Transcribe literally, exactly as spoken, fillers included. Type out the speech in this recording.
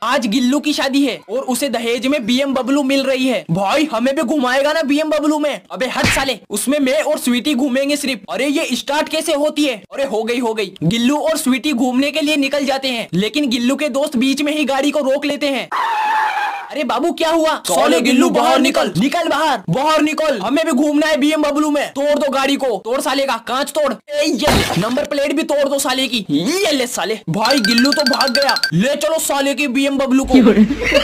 आज गिल्लू की शादी है और उसे दहेज में बी एम डब्ल्यू मिल रही है। भाई हमें भी घुमाएगा ना बी एम डब्ल्यू में? अबे हट साले, उसमें मैं और स्वीटी घूमेंगे सिर्फ। अरे ये स्टार्ट कैसे होती है? अरे हो गई हो गई। गिल्लू और स्वीटी घूमने के लिए निकल जाते हैं, लेकिन गिल्लू के दोस्त बीच में ही गाड़ी को रोक लेते हैं। अरे बाबू क्या हुआ? सोले गिल्लू बाहर निकल, निकल बाहर, बाहर निकल, हमें भी घूमना है बी एम डब्ल्यू में। तोड़ दो गाड़ी को, तोड़ साले का कांच तोड़। ए ये नंबर प्लेट भी तोड़ दो साले की। ये ले साले। भाई गिल्लू तो भाग गया, ले चलो साले की बी एम डब्ल्यू को।